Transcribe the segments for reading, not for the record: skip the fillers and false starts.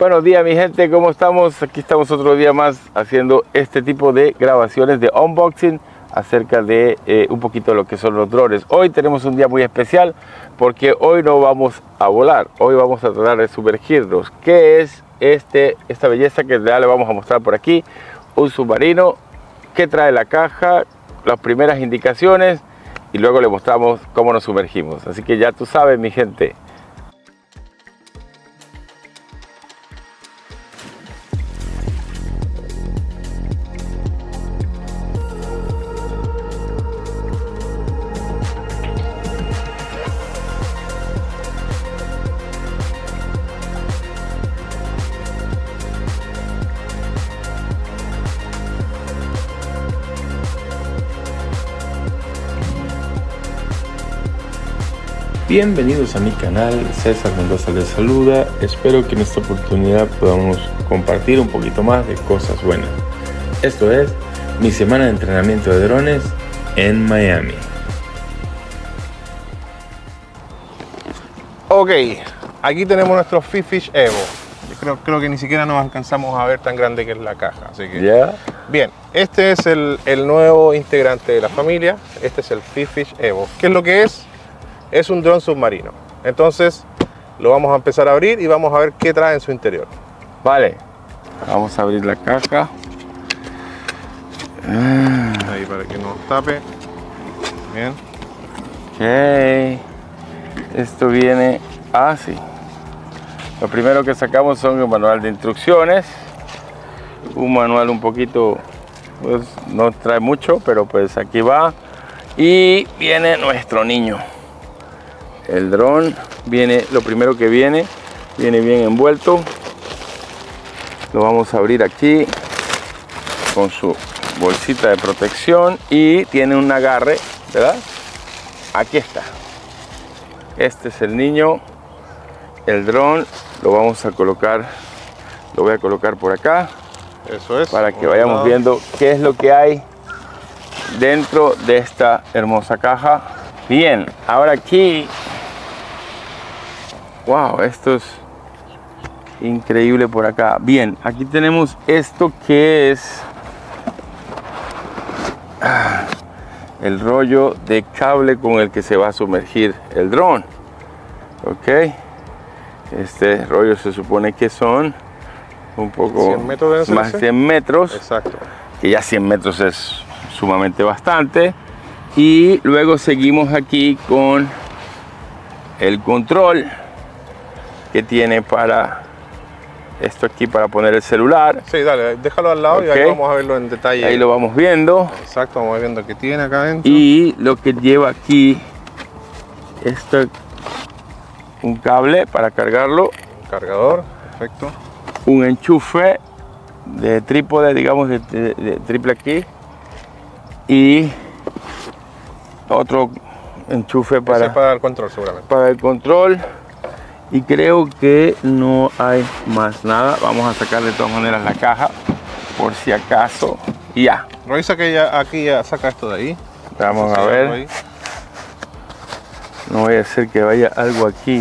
Buenos días mi gente, ¿cómo estamos? Aquí estamos otro día más haciendo este tipo de grabaciones de unboxing acerca de un poquito de lo que son los drones. Hoy tenemos un día muy especial porque hoy no vamos a volar, hoy vamos a tratar de sumergirnos. ¿Qué es esta belleza que ya le vamos a mostrar por aquí? Un submarino, qué trae la caja, las primeras indicaciones y luego le mostramos cómo nos sumergimos. Así que ya tú sabes mi gente. Bienvenidos a mi canal, César Mendoza les saluda. Espero que en esta oportunidad podamos compartir un poquito más de cosas buenas. Esto es mi semana de entrenamiento de drones en Miami. Ok, aquí tenemos nuestro FeedFish Evo. Yo creo que ni siquiera nos alcanzamos a ver tan grande que es la caja. Así que, bien, este es el nuevo integrante de la familia. Este es el FeedFish Evo. ¿Qué es lo que es? Es un dron submarino. Entonces lo vamos a empezar a abrir y vamos a ver qué trae en su interior. Vale, vamos a abrir la caja. Ahí para que no nos tape. Bien. Ok, esto viene así. Lo primero que sacamos son el manual de instrucciones. Un manual un poquito, pues no trae mucho, pero pues aquí va. Y viene nuestro niño. El dron viene, lo primero que viene bien envuelto. Lo vamos a abrir aquí con su bolsita de protección y tiene un agarre, ¿verdad? Aquí está. Este es el niño. El dron lo vamos a colocar, lo voy a colocar por acá. Eso es. Para que vayamos viendo qué es lo que hay dentro de esta hermosa caja. Bien, ahora aquí. Wow, esto es increíble por acá. Bien, aquí tenemos esto que es el rollo de cable con el que se va a sumergir el dron. Ok, este rollo se supone que son un poco 100 metros más de 100 metros. Exacto. Que ya 100 metros es sumamente bastante. Y luego seguimos aquí con el control que tiene para esto aquí, para poner el celular. Sí, dale, déjalo al lado. Okay. Y ahí vamos a verlo en detalle. Ahí lo vamos viendo. Exacto, vamos viendo qué tiene acá adentro. Y lo que lleva aquí, esto, un cable para cargarlo. Un cargador, perfecto. Un enchufe de trípode, digamos, de triple aquí. Y otro enchufe para el control, seguramente. Para el control. Y creo que no hay más nada. Vamos a sacar de todas maneras la caja por si acaso. Y ya. Revisa que aquí ya saca esto de ahí. Vamos a ver. Ahí. No voy a hacer que vaya algo aquí.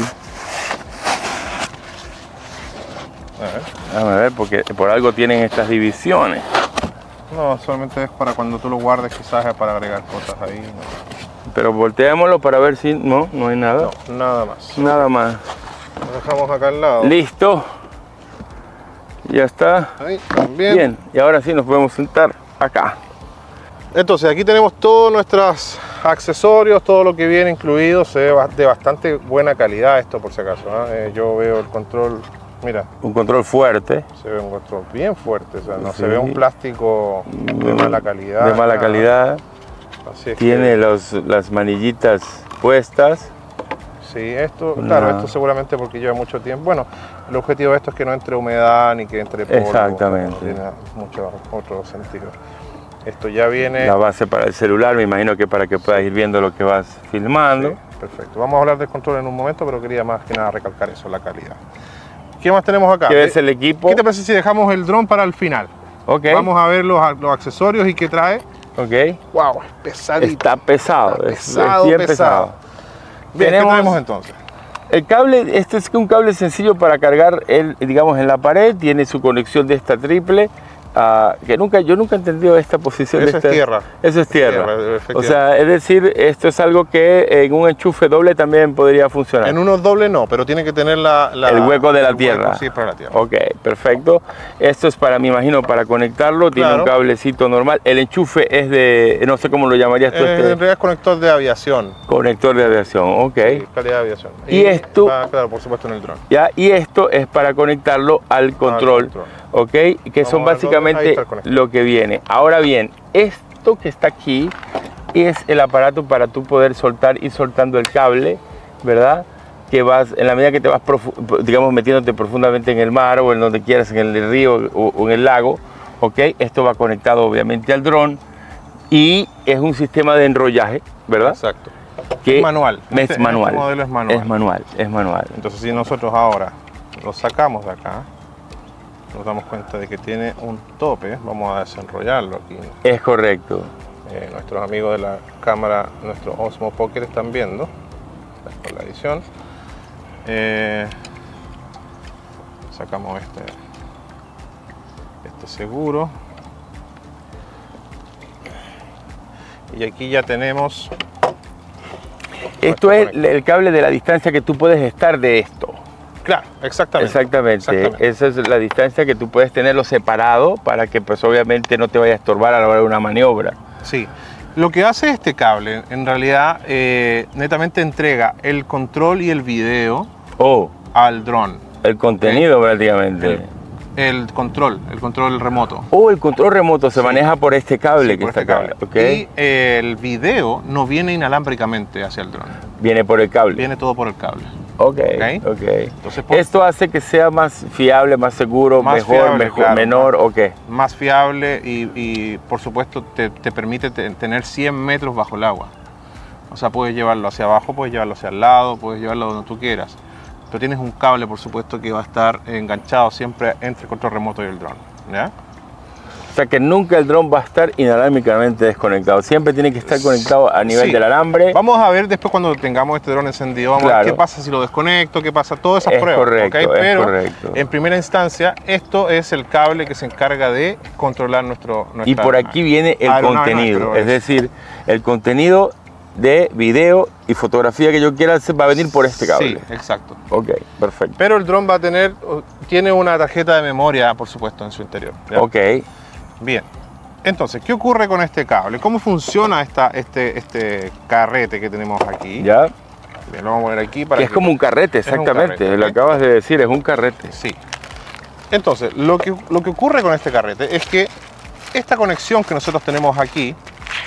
Vamos a ver, porque por algo tienen estas divisiones. No, solamente es para cuando tú lo guardes, quizás es para agregar cosas ahí. No. Pero volteémoslo para ver si no hay nada. No, nada más. Nada más. Lo dejamos acá al lado. Listo. Ya está. Ahí también. Bien, y ahora sí nos podemos sentar acá. Entonces aquí tenemos todos nuestros accesorios, todo lo que viene incluido. Se ve de bastante buena calidad esto, por si acaso. Yo veo el control, mira. Un control fuerte. Se ve un control bien fuerte, o sea, no se ve un plástico de mala calidad. De mala calidad. Así es. Tiene las manillitas puestas. Sí, esto, claro, esto seguramente porque lleva mucho tiempo. Bueno, el objetivo de esto es que no entre humedad ni que entre polvo. Exactamente. No tiene mucho otro sentido. Esto ya viene... La base para el celular, me imagino que para que puedas ir viendo lo que vas filmando. Sí, perfecto. Vamos a hablar del control en un momento, pero quería más que nada recalcar eso, la calidad. ¿Qué más tenemos acá? ¿Qué es el equipo? ¿Qué te parece si dejamos el dron para el final? Ok. Vamos a ver los accesorios y qué trae. Ok. Wow, es pesadito. Está pesado. Está pesado, es bien pesado. Bien, ¿qué tenemos entonces? el cable, este es un cable sencillo para cargar, digamos, en la pared, tiene su conexión de esta triple. Que yo nunca he entendido esta posición. Eso es tierra. Eso es tierra. O sea, es decir, esto es algo que en un enchufe doble también podría funcionar. En unos doble no, pero tiene que tener el hueco de la tierra. Hueco, sí, para la tierra. Ok, perfecto. Esto es para, me imagino, para conectarlo. Tiene un cablecito normal. El enchufe es de, no sé cómo lo llamarías tú. En realidad es conector de aviación. Conector de aviación, ok. Sí, calidad de aviación. Y esto, claro, por supuesto, en el dron. Ya, y esto es para conectarlo al control. Ok, que son básicamente lo que viene. Ahora bien, esto que está aquí es el aparato para tú poder ir soltando el cable, ¿verdad? Que vas, en la medida que te vas, digamos, metiéndote profundamente en el mar o en donde quieras, en el río o en el lago, ok, esto va conectado obviamente al dron y es un sistema de enrollaje, ¿verdad? Exacto. Que manual. Es manual. Este modelo es manual. Es manual. Entonces, si nosotros ahora lo sacamos de acá, nos damos cuenta de que tiene un tope. Vamos a desenrollarlo aquí. Es correcto. Nuestros amigos de la cámara, nuestro Osmo Pocket, están viendo con la edición. Sacamos este seguro. Y aquí ya tenemos... Esto es el cable de la distancia que tú puedes estar de esto. Claro, exactamente. Exactamente. Esa es la distancia que tú puedes tenerlo separado para que pues obviamente no te vaya a estorbar a la hora de una maniobra. Sí. Lo que hace este cable, en realidad, netamente entrega el control y el video al dron. El contenido prácticamente. El control remoto. El control remoto se maneja por este cable que está acá. Y el video no viene inalámbricamente hacia el dron. Viene por el cable. Viene todo por el cable. Ok. Entonces, esto hace que sea más fiable, más seguro, mejor, menor, ¿o qué? Más fiable y por supuesto te permite tener 100 metros bajo el agua. O sea, puedes llevarlo hacia abajo, puedes llevarlo hacia el lado, puedes llevarlo donde tú quieras. Pero tienes un cable, por supuesto, que va a estar enganchado siempre entre el control remoto y el dron, ¿ya? O sea que nunca el dron va a estar inalámbricamente desconectado. Siempre tiene que estar conectado a nivel del alambre. Vamos a ver después cuando tengamos este dron encendido. Vamos a ver qué pasa si lo desconecto, qué pasa, todas esas pruebas. Correcto, Pero en primera instancia, esto es el cable que se encarga de controlar nuestra y por aquí viene el contenido. Es decir, el contenido de video y fotografía que yo quiera hacer va a venir por este cable. Sí, exacto. Ok, perfecto. Pero el dron tiene una tarjeta de memoria, por supuesto, en su interior, ¿ya? Ok. Bien, entonces, ¿qué ocurre con este cable? ¿Cómo funciona este carrete que tenemos aquí? Ya. Bien, lo vamos a poner aquí para que es como un carrete, exactamente. Lo acabas de decir, es un carrete. Sí. Entonces, lo que ocurre con este carrete es que esta conexión que nosotros tenemos aquí,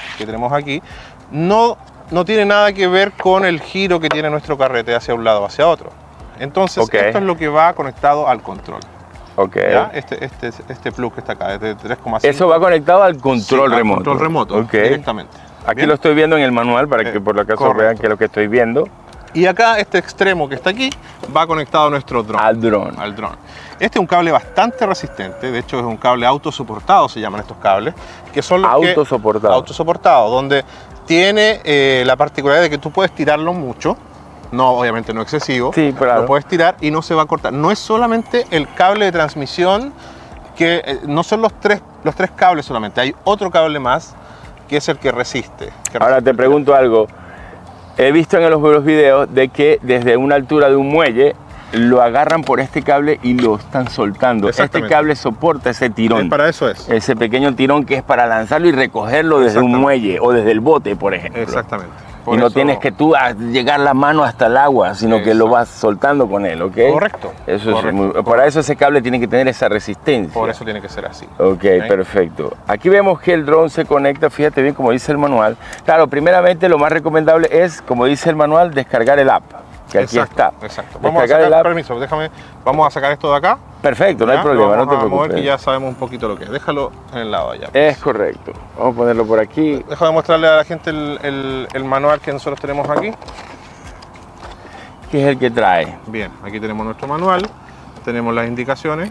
no tiene nada que ver con el giro que tiene nuestro carrete hacia un lado o hacia otro. Entonces, esto es lo que va conectado al control. ¿Ya? Este plug que está acá, de 3,5. Eso va conectado al control remoto. Al control remoto, directamente. Aquí lo estoy viendo en el manual para que por lo acaso vean que es lo que estoy viendo. Y acá este extremo que está aquí va conectado a nuestro dron. Al dron. Este es un cable bastante resistente, de hecho es un cable autosoportado, se llaman estos cables, que son los autosoportados, donde tiene la particularidad de que tú puedes tirarlo mucho. No, obviamente no excesivo, lo puedes tirar y no se va a cortar. No es solamente el cable de transmisión, que no son los tres cables solamente, hay otro cable más que es el que resiste. Ahora te pregunto algo, he visto en los videos de que desde una altura de un muelle lo agarran por este cable y lo están soltando. Este cable soporta ese tirón. Para eso es. Ese pequeño tirón que es para lanzarlo y recogerlo desde un muelle o desde el bote, por ejemplo. Exactamente. Y no tienes que tú llegar la mano hasta el agua, sino que lo vas soltando con él, ¿ok? Correcto. Para eso ese cable tiene que tener esa resistencia. Por eso tiene que ser así. Ok, perfecto. Aquí vemos que el dron se conecta, fíjate bien como dice el manual. Claro, primeramente lo más recomendable es, como dice el manual, descargar el app. Que aquí está. Exacto. Vamos a sacar, permiso, vamos a sacar esto de acá. Perfecto, no hay problema, no te preocupes. Vamos a ver que ya sabemos un poquito lo que es. Déjalo en el lado allá. Es correcto. Vamos a ponerlo por aquí. Déjame mostrarle a la gente el manual que nosotros tenemos aquí. ¿Qué es el que trae? Bien, aquí tenemos nuestro manual. Tenemos las indicaciones.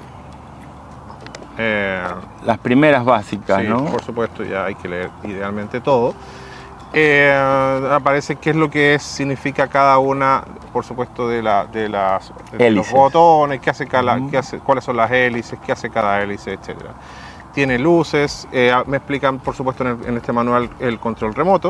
Las primeras básicas, sí, ¿no? Por supuesto, ya hay que leer idealmente todo. Aparece qué es lo que significa cada una, por supuesto, de los botones, cuáles son las hélices, qué hace cada hélice, etcétera. Tiene luces, me explican, por supuesto, en este manual el control remoto.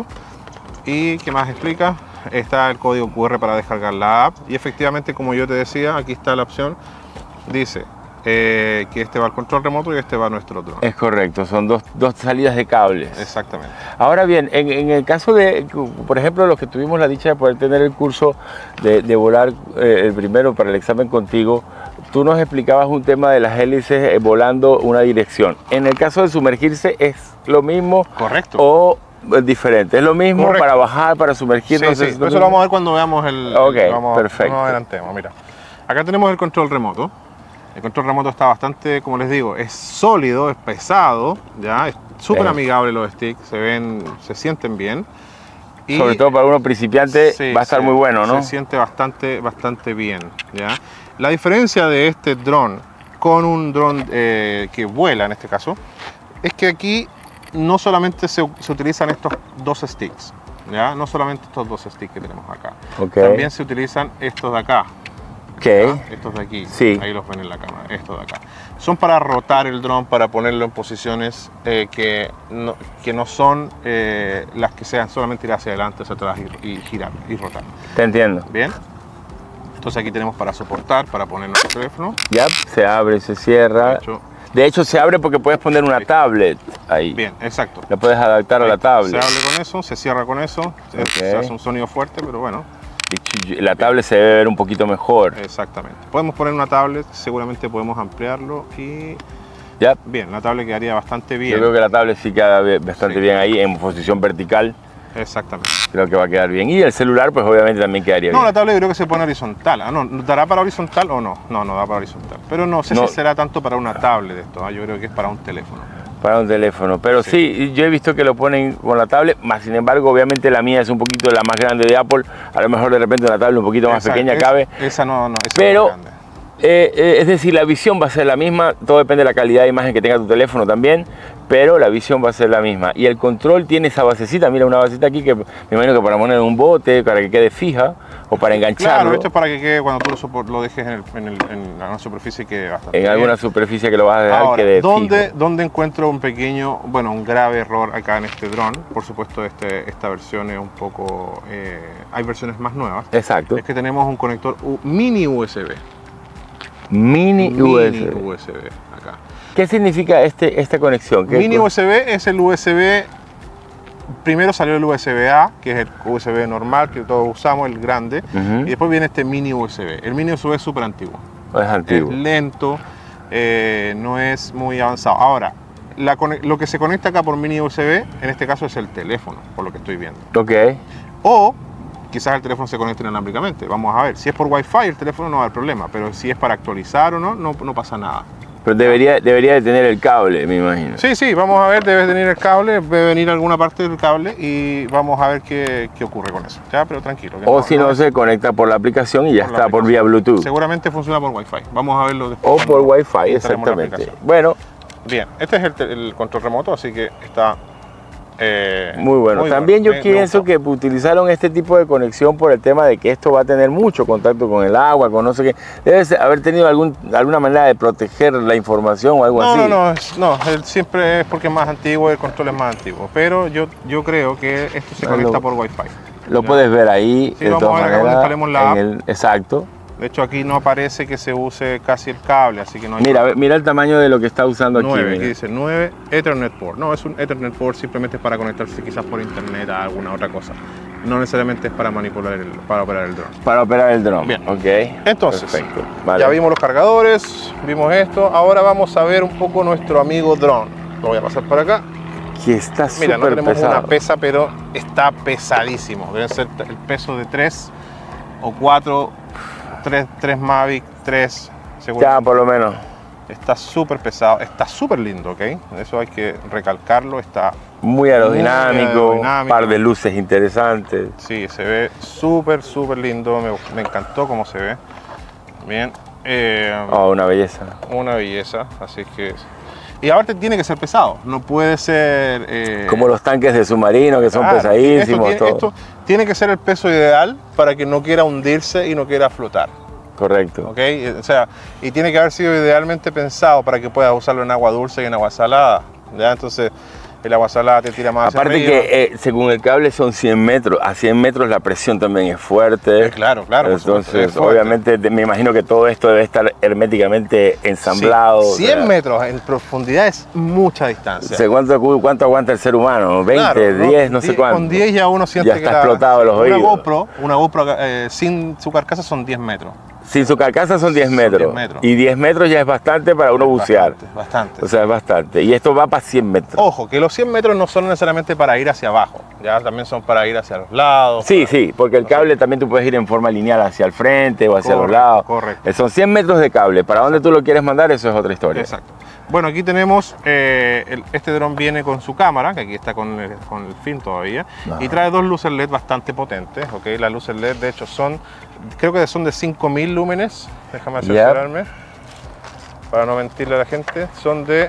¿Y qué más explica? Está el código QR para descargar la app. Y efectivamente, como yo te decía, aquí está la opción. Dice que este va al control remoto y este va a nuestro dron. Es correcto, son dos salidas de cables. Exactamente. Ahora bien, en el caso de, por ejemplo, los que tuvimos la dicha de poder tener el curso de volar el primero para el examen contigo, tú nos explicabas un tema de las hélices volando una dirección. En el caso de sumergirse, ¿es lo mismo? Correcto. ¿O diferente? ¿Es lo mismo? Correcto. Para bajar, para sumergirnos? Sí, sí. Eso lo vamos a ver cuando veamos perfecto. No adelantemos, mira. Acá tenemos el control remoto. El control remoto está bastante, como les digo, es sólido, es pesado, ya, es súper amigable los sticks, se sienten bien. Y sobre todo para uno principiante va a estar muy bueno, ¿no? Se siente bastante bien, ¿ya? La diferencia de este dron con un dron que vuela en este caso, es que aquí no solamente se utilizan estos dos sticks, ¿ya? No solamente estos dos sticks que tenemos acá, también se utilizan estos de acá. Estos de aquí, ahí los ven en la cámara, estos de acá. Son para rotar el dron, para ponerlo en posiciones que no son las que sean solamente ir hacia adelante, hacia atrás y girar y rotar. Te entiendo. Bien. Entonces aquí tenemos para soportar, para poner nuestro teléfono. Ya, se abre, se cierra. De hecho se abre porque puedes poner una tablet ahí. Bien, exacto. La puedes adaptar a la tablet. Se abre con eso, se cierra con eso. Se hace un sonido fuerte, pero bueno. La tablet se debe ver un poquito mejor. Exactamente. Podemos poner una tablet, seguramente podemos ampliarlo y... Bien, la tablet quedaría bastante bien. Yo creo que la tablet sí queda bastante bien ahí en posición vertical. Exactamente. Creo que va a quedar bien. Y el celular, pues obviamente también quedaría bien. No, la tablet creo que se pone horizontal. ¿Dará para horizontal o no? No, no da para horizontal. Pero no sé si será tanto para una tablet esto. Yo creo que es para un teléfono. Para un teléfono, pero sí, yo he visto que lo ponen con la tablet, más sin embargo, obviamente la mía es un poquito la más grande de Apple, a lo mejor de repente una tablet un poquito más pequeña cabe. Esa no, esa pero, es grande. Es decir, la visión va a ser la misma, todo depende de la calidad de imagen que tenga tu teléfono también, pero la visión va a ser la misma. Y el control tiene esa basecita, mira una basecita aquí que me imagino que para poner en un bote, para que quede fija, o para engancharlo. Claro, esto es para que quede cuando tú lo dejes en una superficie que bastante en alguna superficie que lo vas a dejar ahora, quede ¿dónde encuentro un pequeño, un grave error acá en este dron? Por supuesto, esta versión es un poco... hay versiones más nuevas. Exacto. Es que tenemos un conector mini USB. Mini USB acá. ¿Qué significa esta conexión? Mini USB es el USB... Primero salió el USB-A, que es el USB normal que todos usamos, el grande, y después viene este mini USB. El mini USB es súper antiguo. Es antiguo. Es lento, no es muy avanzado. Ahora, lo que se conecta acá por mini USB, en este caso es el teléfono, por lo que estoy viendo. Ok. O quizás el teléfono se conecte inalámbricamente. Vamos a ver. Si es por Wi-Fi, el teléfono no va a haber problema, pero si es para actualizar o no pasa nada. Pero debería de tener el cable, me imagino. Sí, vamos a ver, debe tener el cable, debe venir alguna parte del cable y vamos a ver qué ocurre con eso. Ya, pero tranquilo. O si no, se conecta por la aplicación y ya está por vía Bluetooth. Seguramente funciona por Wi-Fi. Vamos a verlo después. O por Wi-Fi, exactamente. Bueno. Bien, este es el control remoto, así que está... muy bueno. También yo pienso que utilizaron este tipo de conexión por el tema de que esto va a tener mucho contacto con el agua, con no sé qué. Debe haber tenido alguna manera de proteger la información o algo así. No, siempre es porque es más antiguo, el control es más antiguo. Pero yo creo que esto se conecta por Wi-Fi. Lo puedes ver ahí, de todas maneras. Cuando instalemos la app. Exacto. De hecho, aquí no aparece que se use casi el cable, así que no hay... Mira el tamaño de lo que está usando aquí. 9, aquí dice 9 Ethernet port. No, es un Ethernet port, simplemente es para conectarse quizás por internet a alguna otra cosa. No necesariamente es para para operar el dron. Para operar el dron. Bien. Ok. Entonces, perfecto. Vale. Ya vimos los cargadores, vimos esto. Ahora vamos a ver un poco nuestro amigo dron. Lo voy a pasar para acá. Que está súper pesado. Mira, no tenemos una pesa, pero está pesadísimo. Debe ser el peso de 3 o 4... 3 Mavic, 3 ya por lo menos. Está súper pesado, está súper lindo, ¿ok? Eso hay que recalcarlo, está muy aerodinámico, un par de luces interesantes. Sí, se ve súper lindo, me encantó cómo se ve. Bien. Una belleza. Una belleza, así que... Y aparte tiene que ser pesado, no puede ser... como los tanques de submarino que son pesadísimos. Esto tiene que ser el peso ideal para que no quiera hundirse y no quiera flotar. Correcto. ¿Okay? O sea, y tiene que haber sido idealmente pensado para que puedas usarlo en agua dulce y en agua salada. ¿Ya? Entonces, el agua salada te tira más hacia Aparte arriba. que según el cable son 100 metros, a 100 metros la presión también es fuerte. Claro. Entonces, obviamente, me imagino que todo esto debe estar herméticamente ensamblado. Sí, 100 metros en profundidad es mucha distancia. ¿Cuánto aguanta el ser humano? ¿20, claro, 10, no sé cuánto? Con 10 ya uno siente ya está explotado los oídos. Una GoPro sin su carcasa son 10 metros. Sin su carcasa son 10 metros. Y 10 metros ya es bastante para uno bucear. Bastante. O sea, es bastante. Y esto va para 100 metros. Ojo, que los 100 metros no son necesariamente para ir hacia abajo, ya también son para ir hacia los lados. Sí, porque el cable también tú puedes ir en forma lineal hacia el frente o hacia los lados. Correcto. Son 100 metros de cable. Para dónde tú lo quieres mandar, eso es otra historia. Exacto. Bueno, aquí tenemos, este dron viene con su cámara, que aquí está con el film todavía, y trae dos luces LED bastante potentes, ¿ok? Las luces LED de hecho creo que son de 5000 lúmenes, déjame asegurarme, para no mentirle a la gente, son de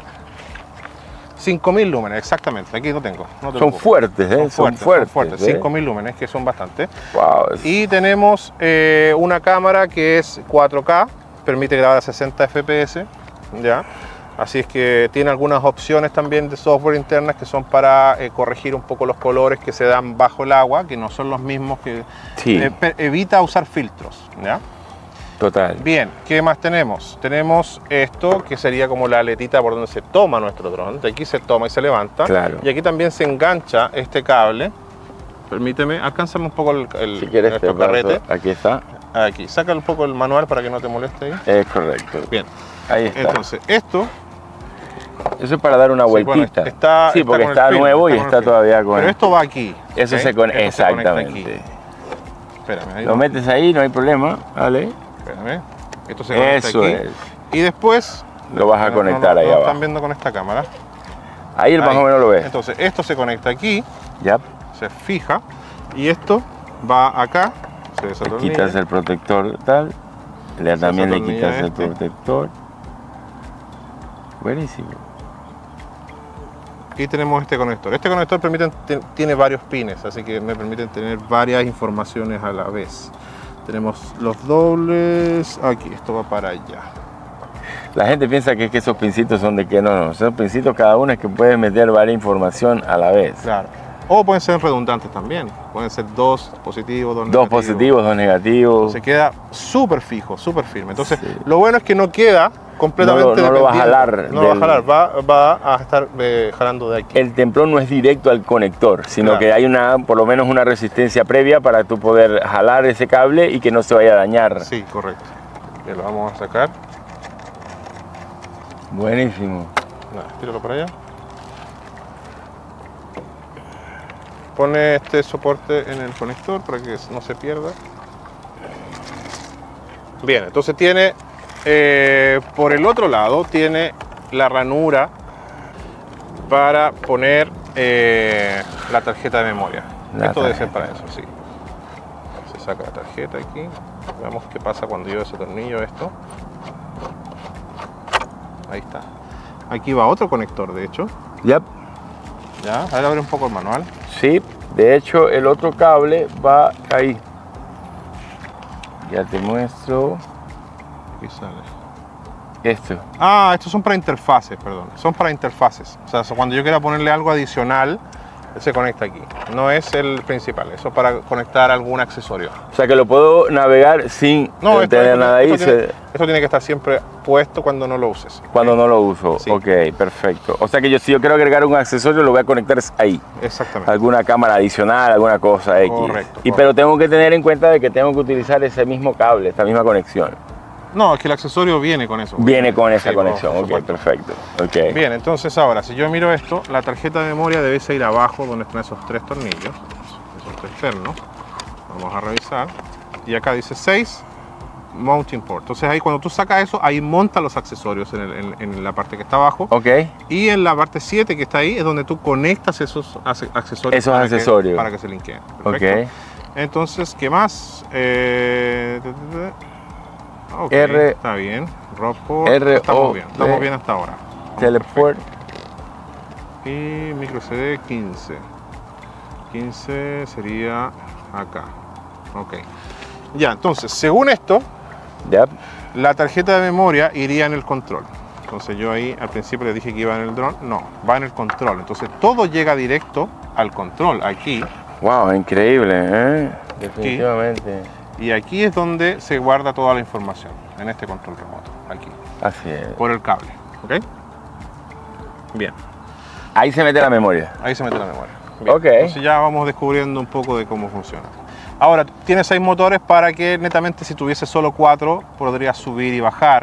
5000 lúmenes, exactamente, aquí lo tengo. Son fuertes, ¿eh? Son fuertes, 5000 lúmenes, que son bastante. Wow. Y tenemos una cámara que es 4K, permite grabar a 60 FPS, ¿ya? Así es que tiene algunas opciones también de software internas que son para corregir un poco los colores que se dan bajo el agua, que no son los mismos que... Sí. Evita usar filtros, ¿ya? Total. Bien, ¿qué más tenemos? Tenemos esto, que sería como la aletita por donde se toma nuestro dron. De aquí se toma y se levanta. Claro. Y aquí también se engancha este cable. Permíteme, alcánzame un poco si quieres, carrete. Aquí está. Aquí, saca un poco el manual para que no te moleste ahí. Es correcto. Bien. Ahí está. Entonces, esto... Eso es para dar una vueltita. Bueno, sí, porque está nuevo y está todavía con... Pero esto va aquí. Eso ¿okay? se conecta. Exactamente. Espérame. Ahí lo metes ahí, no hay problema. Vale. Espérame. Esto se conecta eso aquí. Es. Y después... Lo vas a conectar ahí abajo. Están viendo con esta cámara. Ahí más o menos lo ves. Entonces, esto se conecta aquí. Ya. Se fija. Y esto va acá. Se desatornilla. Quitas el protector tal. También le quitas el protector. Buenísimo. Aquí tenemos este conector. Este conector tiene varios pines, así que me permiten tener varias informaciones a la vez. Tenemos los dobles. Aquí, esto va para allá. La gente piensa que esos pincitos son de que no. Esos pincitos cada uno es que puedes meter varias información a la vez. Claro. O pueden ser redundantes también. Pueden ser dos positivos, dos negativos. Dos positivos, dos negativos. Se queda súper fijo, súper firme. Entonces, lo bueno es que no queda completamente no lo va a jalar. No lo va a jalar, va a estar jalando de aquí. El templón no es directo al conector, sino que hay por lo menos una resistencia previa para tú poder jalar ese cable y que no se vaya a dañar. Sí, correcto. Ya lo vamos a sacar. Buenísimo. Tíralo para allá. Pone este soporte en el conector para que no se pierda. Bien, entonces tiene, por el otro lado, tiene la ranura para poner la tarjeta de memoria. Esto debe ser para eso, sí. Se saca la tarjeta aquí. Veamos qué pasa cuando yo desatornillo esto. Ahí está. Aquí va otro conector, de hecho. Yep. Ya, a ver, abre un poco el manual. Sí, de hecho el otro cable va ahí. Ya te muestro. Aquí sale. Esto. Ah, estos son para interfaces, perdón. Son para interfaces. O sea, cuando yo quiera ponerle algo adicional, se conecta aquí. No es el principal, eso es para conectar algún accesorio. O sea que lo puedo navegar sin tener nada ahí. Esto tiene que estar siempre puesto cuando no lo uses. Cuando no lo uso, sí. Ok, perfecto. O sea que si yo quiero agregar un accesorio, lo voy a conectar ahí. Exactamente. Alguna cámara adicional, alguna cosa X. Correcto. Pero tengo que tener en cuenta de que tengo que utilizar ese mismo cable, esta misma conexión. No, es que el accesorio viene con eso. Viene con esa conexión, ok, perfecto. Okay. Bien, entonces ahora, si yo miro esto, la tarjeta de memoria debe ir abajo donde están esos tres tornillos, esos tres pernos. Vamos a revisar. Y acá dice 6 Mounting Port. Entonces ahí cuando tú sacas eso, ahí monta los accesorios en la parte que está abajo. Ok. Y en la parte 7 que está ahí es donde tú conectas esos accesorios. Para que se linkeen. Perfecto. Ok. Entonces, ¿qué más? Okay, está bien. Estamos bien hasta ahora. Teleport. Y micro SD 15. 15 sería acá. Ok. Ya, entonces, según esto, Yep. la tarjeta de memoria iría en el control. Entonces yo ahí al principio le dije que iba en el dron. No, va en el control. Entonces todo llega directo al control, aquí. Wow, increíble, ¿eh? Definitivamente. Y aquí es donde se guarda toda la información, en este control remoto, aquí. Así es. Por el cable, ¿ok? Bien. Ahí se mete la memoria. Ahí se mete la memoria. Bien. Ok. Entonces ya vamos descubriendo un poco de cómo funciona. Ahora, tiene 6 motores para que netamente si tuviese solo 4 podrías subir y bajar.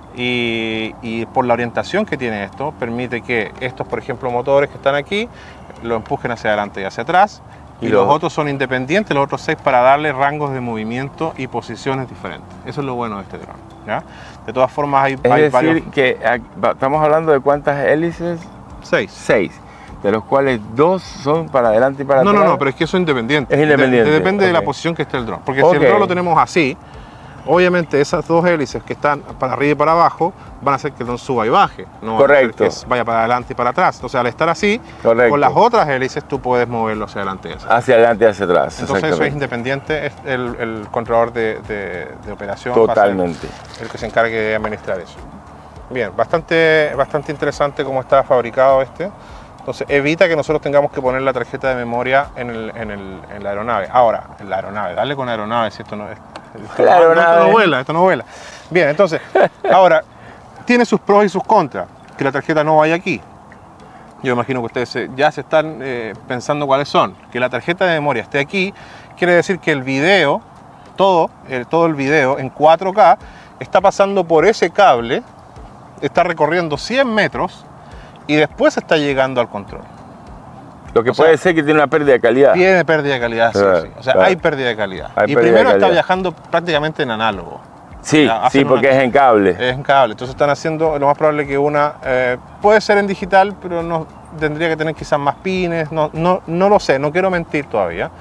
Y por la orientación que tiene esto, permite que estos, por ejemplo, motores que están aquí, lo empujen hacia adelante y hacia atrás. Y los otros son independientes, los otros 6 para darle rangos de movimiento y posiciones diferentes. Eso es lo bueno de este dron, ¿ya? De todas formas hay Es varios... decir, que estamos hablando de cuántas hélices. 6. 6, de los cuales 2 son para adelante y para atrás. No, pero es que eso es independiente. Es independiente. Depende de la Ok. posición que esté el dron. Porque si el dron lo tenemos así, obviamente esas 2 hélices que están para arriba y para abajo van a hacer que el dron suba y baje. No Correcto. va a hacer que vaya para adelante y para atrás. Entonces al estar así, Correcto. con las otras hélices tú puedes moverlo hacia adelante y Hacia adelante y hacia atrás. Entonces eso es independiente, es el controlador de operación Totalmente. va a ser el que se encargue de administrar eso. Bien, bastante interesante cómo está fabricado este. Entonces evita que nosotros tengamos que poner la tarjeta de memoria en la aeronave. Ahora, en la aeronave, dale con la aeronave si esto no es... Esto no vuela. Bien, entonces, ahora, tiene sus pros y sus contras, que la tarjeta no vaya aquí. Yo imagino que ustedes ya se están pensando cuáles son. Que la tarjeta de memoria esté aquí, quiere decir que el video, todo el video en 4K, está pasando por ese cable, está recorriendo 100 metros y después está llegando al control. Lo que puede ser que tiene una pérdida de calidad. Tiene pérdida de calidad, sí. O sea, hay pérdida de calidad. Y primero está viajando prácticamente en análogo. Sí, sí, porque es en cable. Es en cable. Entonces están haciendo, lo más probable que una, puede ser en digital, pero no tendría que tener quizás más pines. No lo sé, no quiero mentir todavía.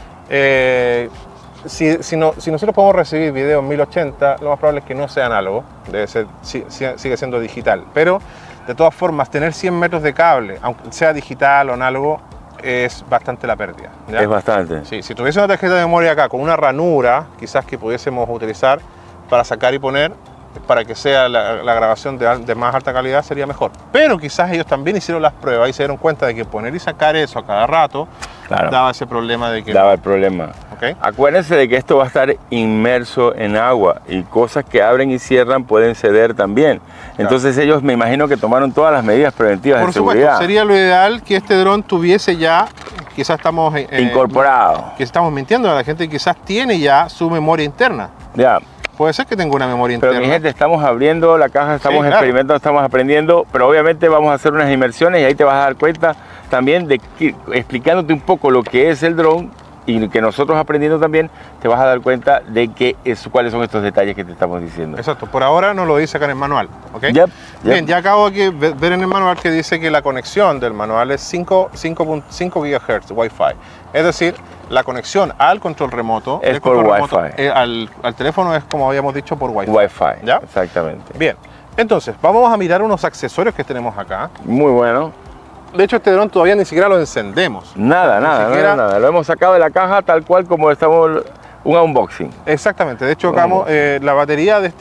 Si nosotros podemos recibir video en 1080, lo más probable es que no sea análogo. Debe ser, sigue siendo digital. Pero de todas formas, tener 100 metros de cable, aunque sea digital o análogo, es bastante la pérdida, ¿ya? Es bastante. Sí, si tuviese una tarjeta de memoria acá con una ranura, quizás que pudiésemos utilizar para sacar y poner, para que sea la grabación de más alta calidad, sería mejor. Pero quizás ellos también hicieron las pruebas y se dieron cuenta de que poner y sacar eso a cada rato daba ese problema de que... Daba el problema. ¿Okay? Acuérdense de que esto va a estar inmerso en agua y cosas que abren y cierran pueden ceder también. Entonces ellos me imagino que tomaron todas las medidas preventivas de seguridad. Por supuesto, sería lo ideal que este dron tuviese ya, quizás estamos... incorporado. Que estamos mintiendo a la gente, quizás tiene ya su memoria interna. Ya. Puede ser que tenga una memoria interna. Pero mi gente, estamos abriendo la caja, estamos experimentando, estamos aprendiendo, pero obviamente vamos a hacer unas inmersiones y ahí te vas a dar cuenta también de que, explicándote un poco lo que es el dron y que nosotros aprendiendo también, te vas a dar cuenta de que cuáles son estos detalles que te estamos diciendo. Exacto, por ahora no lo dice acá en el manual, ¿ok? Bien, ya acabo de ver en el manual que dice que la conexión del manual es 5.5 GHz Wi-Fi, es decir, la conexión al control remoto es por Wi-Fi. Al teléfono es, como habíamos dicho, por Wi-Fi. Wi-Fi, ¿ya? Exactamente. Bien, entonces vamos a mirar unos accesorios que tenemos acá. Muy bueno. De hecho, este dron todavía ni siquiera lo encendemos. Nada. Lo hemos sacado de la caja tal cual como estamos, un unboxing. Exactamente. De hecho, la batería de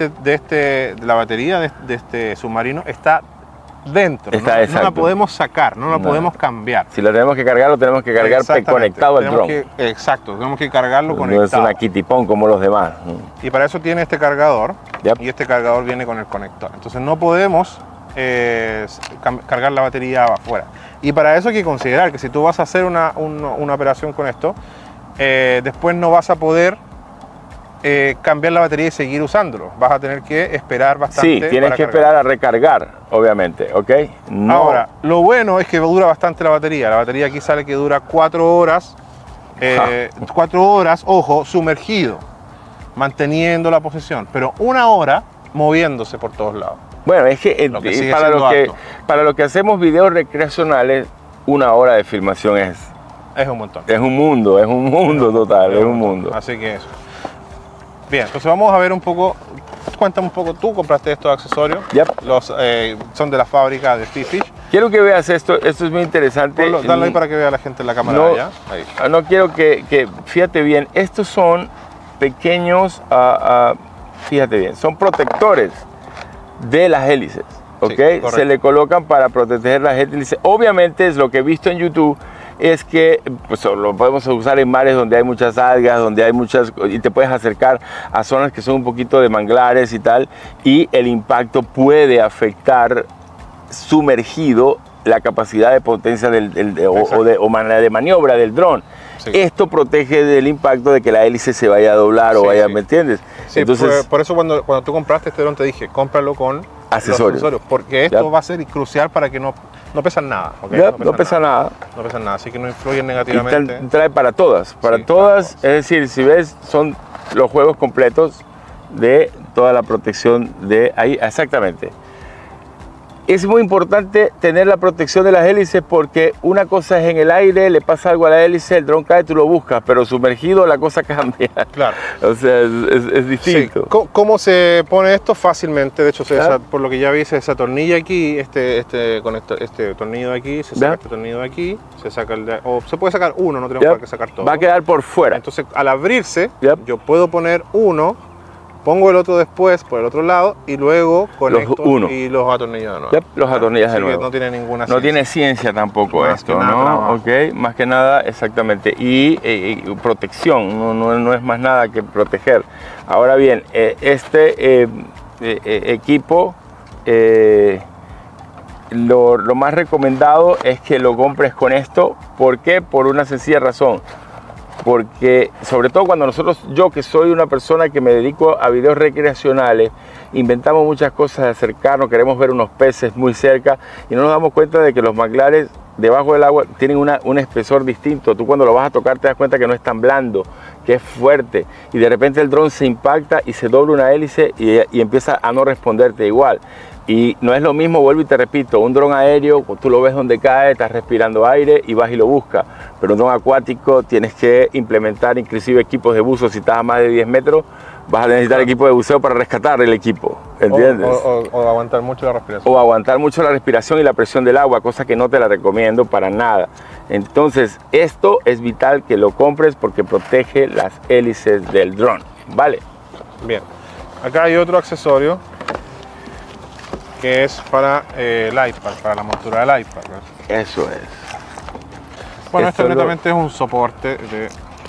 este submarino está dentro. No la podemos sacar, no la podemos cambiar. Si lo tenemos que cargar, lo tenemos que cargar conectado al dron. Exacto, tenemos que cargarlo conectado. No es una kitipón como los demás. Y para eso tiene este cargador. Y este cargador viene con el conector. Entonces no podemos cargar la batería afuera. Y para eso hay que considerar que si tú vas a hacer una operación con esto, después no vas a poder cambiar la batería y seguir usándolo. Vas a tener que esperar bastante. Sí, tienes que esperar a recargar, obviamente, ¿ok? Ahora, lo bueno es que dura bastante la batería. La batería aquí sale que dura 4 horas. 4 horas, ojo, sumergido, manteniendo la posición, pero 1 hora moviéndose por todos lados. Bueno, es que para lo que hacemos videos recreacionales, 1 hora de filmación es un montón. Es un mundo total, es un mundo. Así que eso. Bien, entonces vamos a ver un poco cuéntame un poco, tú compraste estos accesorios, son de la fábrica de Fifish. Quiero que veas esto es muy interesante. Dale ahí para que vea la gente en la cámara allá. Ahí. No quiero que, fíjate bien, estos son pequeños, fíjate bien, son protectores de las hélices, ¿ok? Sí, se le colocan para proteger las hélices. Obviamente es lo que he visto en YouTube, es que pues, lo podemos usar en mares donde hay muchas algas, donde hay muchas, y te puedes acercar a zonas que son un poquito de manglares y tal, y el impacto puede afectar sumergido la capacidad de potencia o manera de maniobra del dron. Sí. Esto protege del impacto de que la hélice se vaya a doblar o vaya, ¿me entiendes? Sí, entonces, por eso cuando tú compraste este dron te dije, cómpralo con accesorios, porque esto va a ser crucial para que no pesan nada. ¿Okay? No pesan nada. No pesan nada, así que no influyen negativamente. Y trae para todas, para todas, es decir, si ves, son los juegos completos de toda la protección de ahí, exactamente. Es muy importante tener la protección de las hélices porque una cosa es en el aire, le pasa algo a la hélice, el dron cae, tú lo buscas, pero sumergido la cosa cambia. Claro. O sea, es distinto. Sí. ¿Cómo se pone esto? Fácilmente, de hecho, por lo que ya vi, se desatornilla aquí, con este tornillo de aquí, se saca este tornillo de aquí, se saca o se puede sacar uno, no tenemos por qué sacar todo. Va a quedar por fuera. Entonces, al abrirse, yo puedo poner uno, pongo el otro después por el otro lado y luego conecto y los atornillo de nuevo. Los atornillas de nuevo. No tiene ninguna ciencia. No tiene ciencia tampoco más esto, ¿no? Ok, más que nada, exactamente. Y protección, no es más nada que proteger. Ahora bien, este equipo, lo más recomendado es que lo compres con esto. ¿Por qué? Por una sencilla razón. Porque sobre todo cuando yo que soy una persona que me dedico a videos recreacionales, inventamos muchas cosas de acercarnos, queremos ver unos peces muy cerca y no nos damos cuenta de que los manglares debajo del agua tienen un espesor distinto. Tú cuando lo vas a tocar te das cuenta que no es tan blando, que es fuerte, y de repente el dron se impacta y se dobla una hélice y empieza a no responderte igual. Y no es lo mismo, vuelvo y te repito, un dron aéreo, tú lo ves donde cae, estás respirando aire y vas y lo buscas. Pero un dron acuático tienes que implementar inclusive equipos de buzo. Si estás a más de 10 metros, vas a necesitar equipo de buceo para rescatar el equipo, ¿entiendes? O aguantar mucho la respiración. O aguantar mucho la respiración y la presión del agua, cosa que no te la recomiendo para nada. Entonces, esto es vital que lo compres porque protege las hélices del dron, ¿vale? Bien, acá hay otro accesorio que es para el iPad, para la montura del iPad, ¿no? Eso es. Bueno, esto netamente es un soporte de...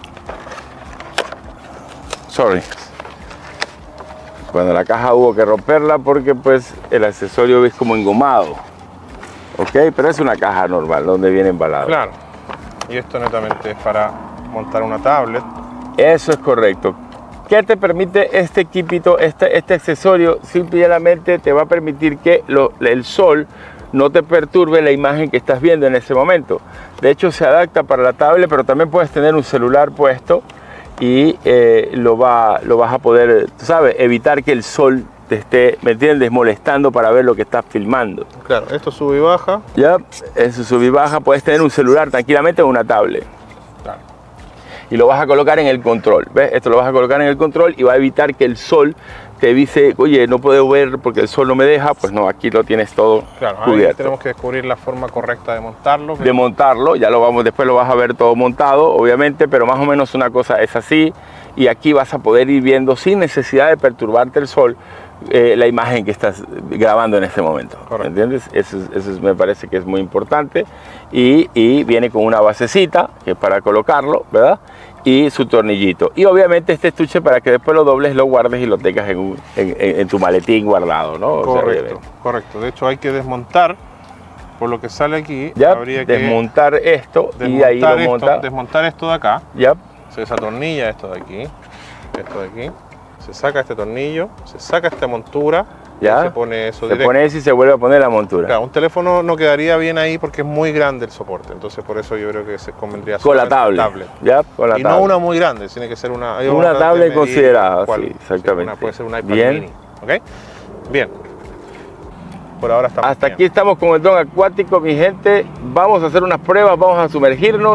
Cuando la caja hubo que romperla porque pues el accesorio es como engomado. ¿Ok? Pero es una caja normal, donde viene embalado. Claro. Y esto netamente es para montar una tablet. Eso es correcto. ¿Qué te permite este equipito, este accesorio? Simplemente te va a permitir que el sol no te perturbe la imagen que estás viendo en ese momento. De hecho, se adapta para la tablet, pero también puedes tener un celular puesto y lo vas a poder, tú sabes, evitar que el sol te esté, ¿me entiendes?, molestando para ver lo que estás filmando. Claro, esto sube y baja. Ya, eso sube y baja. Puedes tener un celular tranquilamente o una tablet. Claro. Y lo vas a colocar en el control, ¿ves? Esto lo vas a colocar en el control y va a evitar que el sol te dice, oye, no puedo ver porque el sol no me deja. Pues no, aquí lo tienes todo cubierto. Ahí tenemos que descubrir la forma correcta de montarlo. De montarlo, ya después lo vas a ver todo montado, obviamente, pero más o menos una cosa es así. Y aquí vas a poder ir viendo sin necesidad de perturbarte el sol la imagen que estás grabando en este momento. Correcto. ¿Entiendes? Eso me parece que es muy importante. Y viene con una basecita que es para colocarlo, ¿verdad? Y su tornillito. Y obviamente este estuche para que después lo dobles, lo guardes y lo tengas en tu maletín guardado, ¿no? Correcto, correcto. De hecho hay que desmontar, por lo que sale aquí, ya, habría que desmontar esto y ahí lo monta. Desmontar esto de acá. Ya. Se desatornilla esto de aquí, se saca este tornillo, se saca esta montura, ¿ya? Se pone eso directo. Se pone eso y se vuelve a poner la montura. Claro, un teléfono no quedaría bien ahí porque es muy grande el soporte, entonces por eso yo creo que se convendría con la tablet. ¿Ya? Con la y tablet. No una muy grande, tiene que ser una tablet considerada, sí, exactamente. Puede ser un iPad bien. mini, ¿ok? Bien. Por ahora estamos hasta bien. Aquí estamos con el dron acuático, mi gente. Vamos a hacer unas pruebas, vamos a sumergirnos.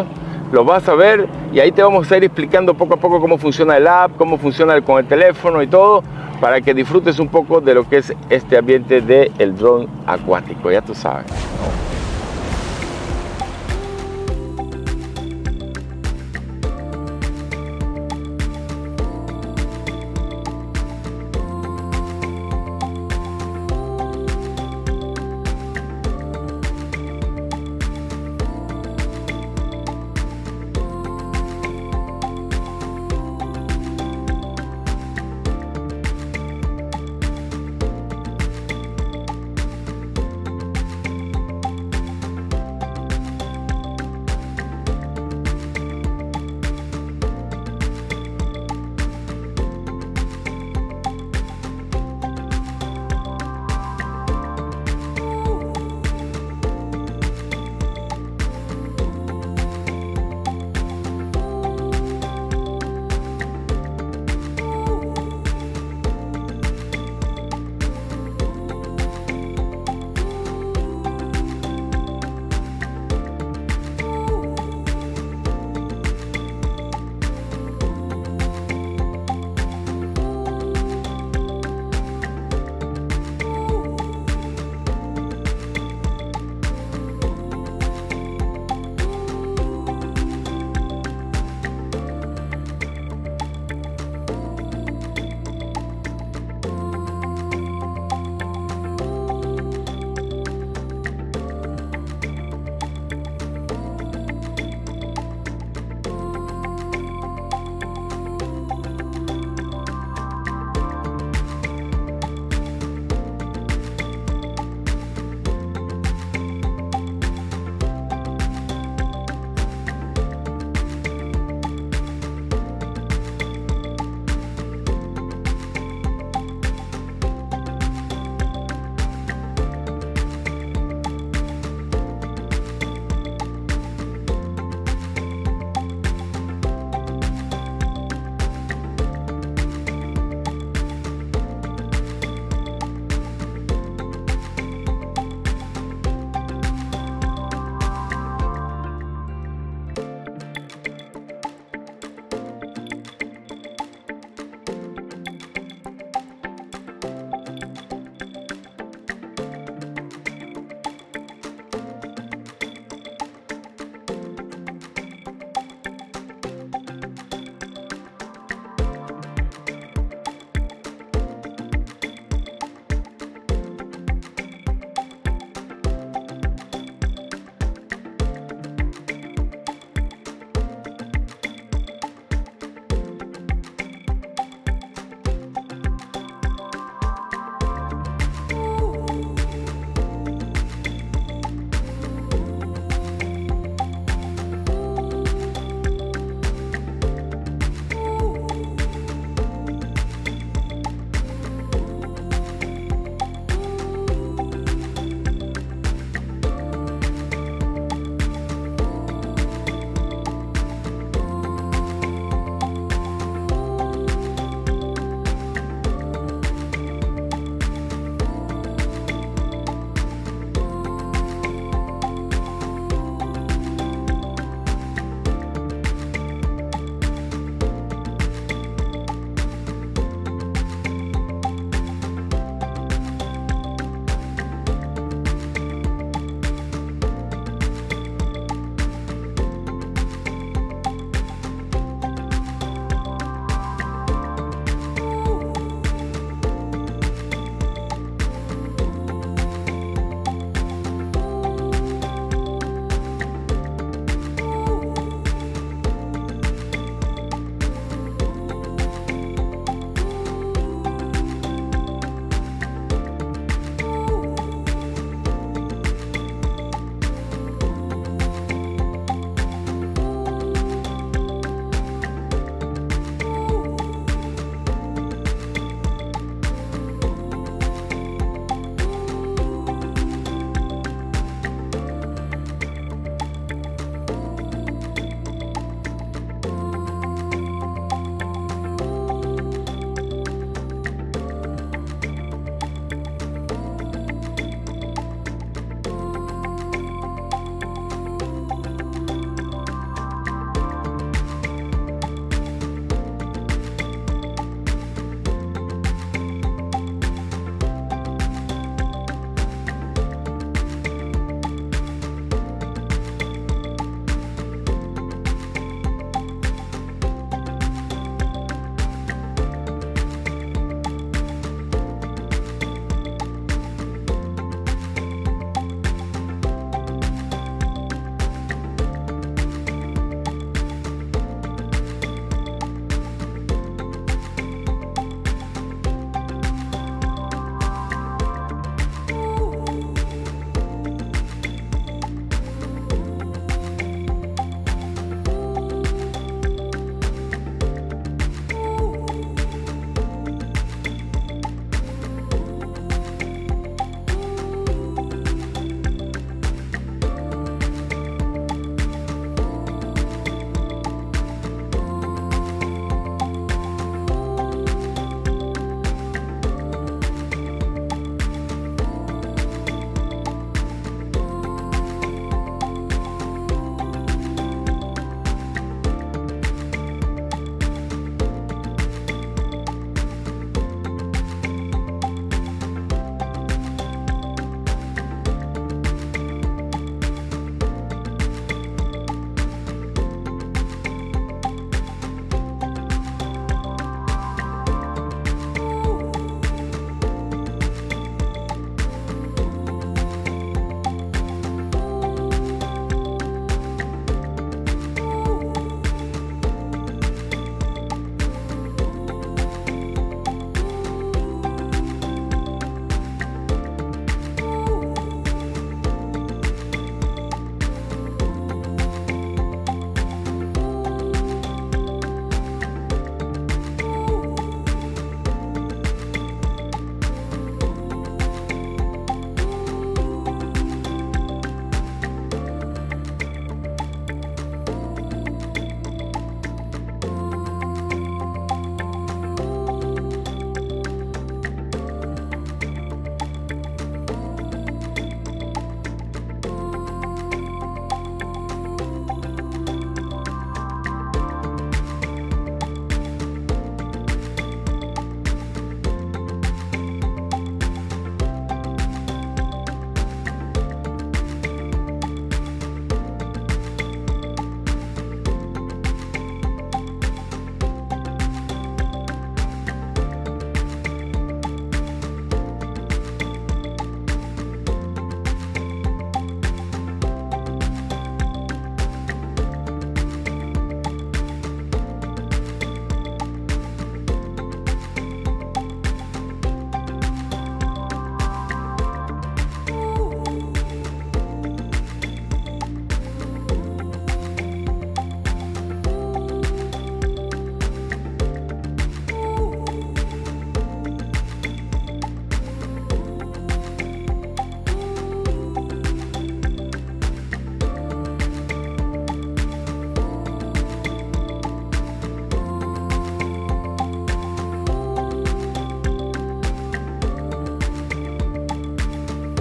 Lo vas a ver y ahí te vamos a ir explicando poco a poco cómo funciona el app, cómo funciona con el teléfono y todo, para que disfrutes un poco de lo que es este ambiente del dron acuático, ya tú sabes.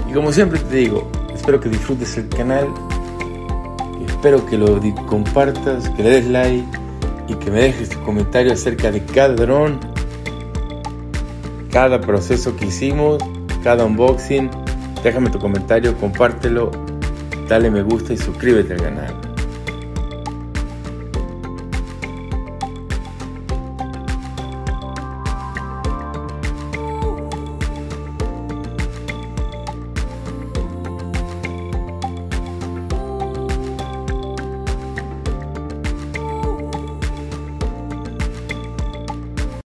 Y como siempre te digo, espero que disfrutes el canal, espero que lo compartas, que le des like y que me dejes tu comentario acerca de cada dron, cada proceso que hicimos, cada unboxing. Déjame tu comentario, compártelo, dale me gusta y suscríbete al canal.